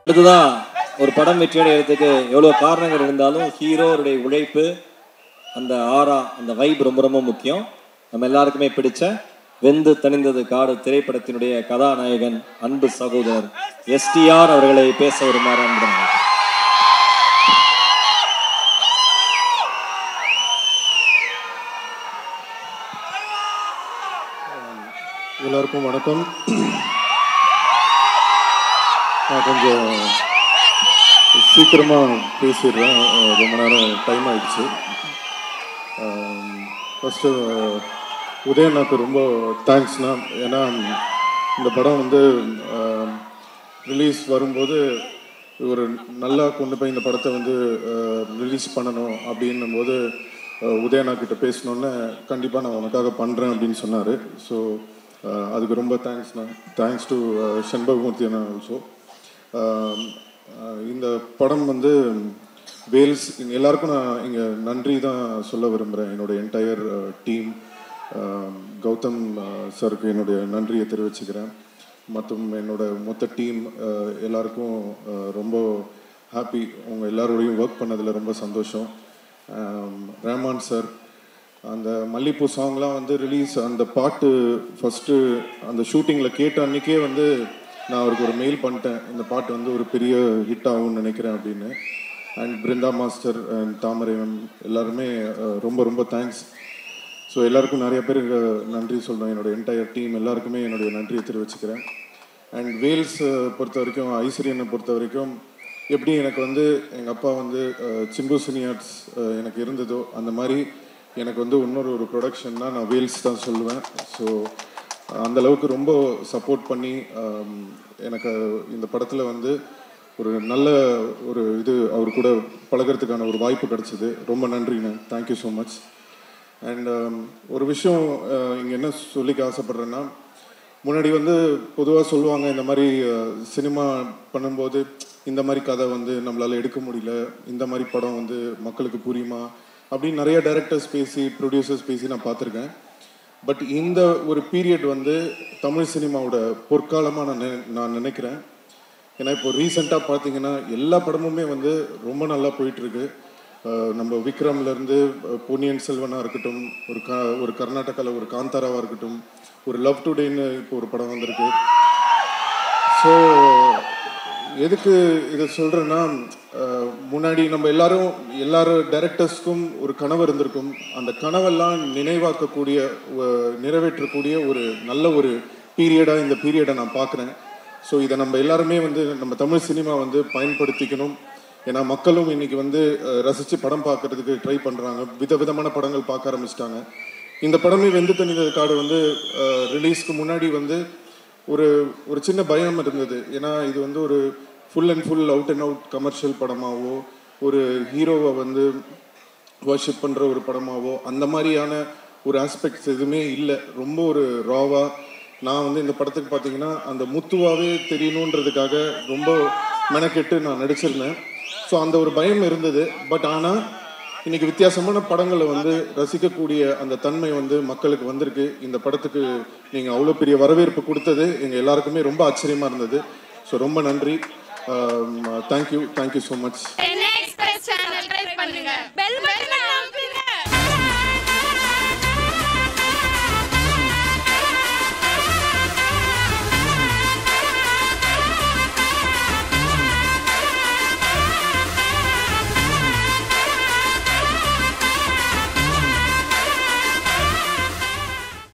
அடுத்ததான் ஒரு படம் வெற்றியடைகிறதுக்கு எவ்வளோ காரணங்கள் இருந்தாலும் ஹீரோருடைய உழைப்பு, அந்த ஆரா, அந்த வைப் ரொம்ப ரொம்ப முக்கியம். நம்ம எல்லாருக்குமே பிடிச்ச வெந்து தணிந்தது காடு திரைப்படத்தினுடைய கதாநாயகன் அன்பு சகோதரர் எஸ்டிஆர் அவர்களை பேச வருமாறு அன்புடன் எல்லாருக்கும் வணக்கம். நான் கொஞ்சம் சீக்கிரமாக பேசிடுறேன், ரொம்ப நேரம் டைம் ஆயிடுச்சு. ஃபஸ்ட்டு உதயண்ணாக்கு ரொம்ப தேங்க்ஸ்ண்ணா. ஏன்னா இந்த படம் வந்து ரிலீஸ் வரும்போது ஒரு நல்லா கொண்டு போய் இந்த படத்தை வந்து ரிலீஸ் பண்ணணும் அப்படின்னும் போது உதயண்ணாக்கிட்ட பேசணுன்னு கண்டிப்பாக நான் உனக்காக பண்ணுறேன் அப்படின்னு சொன்னார். ஸோ அதுக்கு ரொம்ப தேங்க்ஸ்ண்ணா. தேங்க்ஸ் டு செண்பகமூர்த்தி அண்ணா ஆல்சோ. இந்த படம் வந்து வேல்ஸ் எல்லாருக்கும் நான் இங்கே நன்றி தான் சொல்ல விரும்புகிறேன். என்னோடய என்டையர் டீம், கௌதம் சாருக்கு என்னுடைய நன்றியை தெரிவிச்சுக்கிறேன். மற்றும் என்னோட மொத்த டீம் எல்லாருக்கும் ரொம்ப ஹாப்பி. உங்கள் எல்லாரோடையும் ஒர்க் பண்ணதில் ரொம்ப சந்தோஷம். ரஹ்மான் சார், அந்த மல்லிப்பூ சாங்லாம் வந்து ரிலீஸ், அந்த பாட்டு ஃபஸ்ட்டு அந்த ஷூட்டிங்கில் கேட்ட அன்றைக்கே வந்து நான் அவருக்கு ஒரு மெயில் பண்ணிட்டேன், இந்த பாட்டு வந்து ஒரு பெரிய ஹிட் ஆகும்னு நினைக்கிறேன் அப்படின்னு. And Brinda master and Thamarai ma'am எல்லாருமே ரொம்ப ரொம்ப தேங்க்ஸ். ஸோ எல்லாருக்கும் நிறைய பேர் நன்றி சொல்கிறேன். என்னோடய என்டையர் டீம் எல்லாருக்குமே என்னுடைய நன்றியை தெரிவிச்சுக்கிறேன். அண்ட் வேல்ஸ் பொறுத்த வரைக்கும், ஐஸ்வரியனை பொறுத்த வரைக்கும் எப்படி எனக்கு வந்து எங்கள் அப்பா வந்து சிம்பு சினியார்ட்ஸ் எனக்கு இருந்ததோ அந்த மாதிரி எனக்கு வந்து ஒரு ப்ரொடக்ஷன்னா நான் வேல்ஸ் தான் சொல்லுவேன். ஸோ அந்தளவுக்கு ரொம்ப சப்போர்ட் பண்ணி எனக்கு இந்த படத்தில் வந்து ஒரு நல்ல ஒரு இது அவர் கூட பழகிறதுக்கான ஒரு வாய்ப்பு கிடச்சிது. ரொம்ப நன்றிண்ணே, தேங்க்யூ ஸோ மச். அண்ட் ஒரு விஷயம் இங்கே என்ன சொல்லிக்க ஆசைப்பட்றேன்னா, முன்னாடி வந்து பொதுவாக சொல்லுவாங்க இந்த மாதிரி சினிமா பண்ணும்போது இந்த மாதிரி கதை வந்து நம்மளால் எடுக்க முடியல, இந்த மாதிரி படம் வந்து மக்களுக்கு புரியுமா அப்படின்னு நிறைய டைரக்டர்ஸ் பேசி, ப்ரொடியூசர்ஸ் பேசி நான் பார்த்துருக்கேன். பட் இந்த ஒரு பீரியட் வந்து தமிழ் சினிமாவோட பொற்காலமாக நான் நினைக்கிறேன். ஏன்னா இப்போ ரீசெண்டாக பார்த்தீங்கன்னா எல்லா படமுமே வந்து ரொம்ப நல்லா போயிட்டுருக்கு. நம்ம விக்ரம்லேருந்து பொன்னியின் செல்வனாக இருக்கட்டும், ஒரு கர்நாடகாவில் ஒரு காந்தாராவாக இருக்கட்டும், ஒரு லவ் டுடேன்னு இப்போ ஒரு படம் வந்திருக்கு. ஸோ எதுக்கு இதை சொல்கிறேன்னா, முன்னாடி நம்ம எல்லாரும் டைரக்டர்ஸ்க்கும் ஒரு கனவு இருந்திருக்கும். அந்த கனவெல்லாம் நினைவாக்கக்கூடிய, நிறைவேற்றக்கூடிய ஒரு நல்ல ஒரு பீரியடாக இந்த பீரியடை நான் பார்க்குறேன். ஸோ இதை நம்ம எல்லாருமே வந்து நம்ம தமிழ் சினிமா வந்து பயன்படுத்திக்கணும். ஏன்னா மக்களும் இன்றைக்கி வந்து ரசித்து படம் பார்க்குறதுக்கு ட்ரை பண்ணுறாங்க, விதவிதமான படங்கள் பார்க்க ஆரம்பிச்சிட்டாங்க. இந்த படமே வெந்து தணிந்தது காடு வந்து ரிலீஸ்க்கு முன்னாடி வந்து ஒரு சின்ன பயம் இருந்தது. ஏன்னா இது வந்து ஒரு full and full out and out commercial படமாகவோ, ஒரு ஹீரோவை வந்து வர்ஷிப் பண்ணுற ஒரு படமாகவோ அந்த மாதிரியான ஒரு ஆஸ்பெக்ட்ஸ் எதுவுமே இல்லை. ரொம்ப ஒரு ராவாக நான் வந்து இந்த படத்துக்கு பார்த்தீங்கன்னா அந்த முத்துவாகவே தெரியணுன்றதுக்காக ரொம்ப மெனக்கெட்டு நான் நடிச்சிருந்தேன். ஸோ அந்த ஒரு பயம் இருந்தது. பட் ஆனால் இன்றைக்கி வித்தியாசமான படங்களை வந்து ரசிக்கக்கூடிய அந்த தன்மை வந்து மக்களுக்கு வந்திருக்கு. இந்த படத்துக்கு நீங்கள் அவ்வளோ பெரிய வரவேற்பு கொடுத்தது எங்கள் எல்லாருக்குமே ரொம்ப ஆச்சரியமாக இருந்தது. ஸோ ரொம்ப நன்றி. Thank you so much.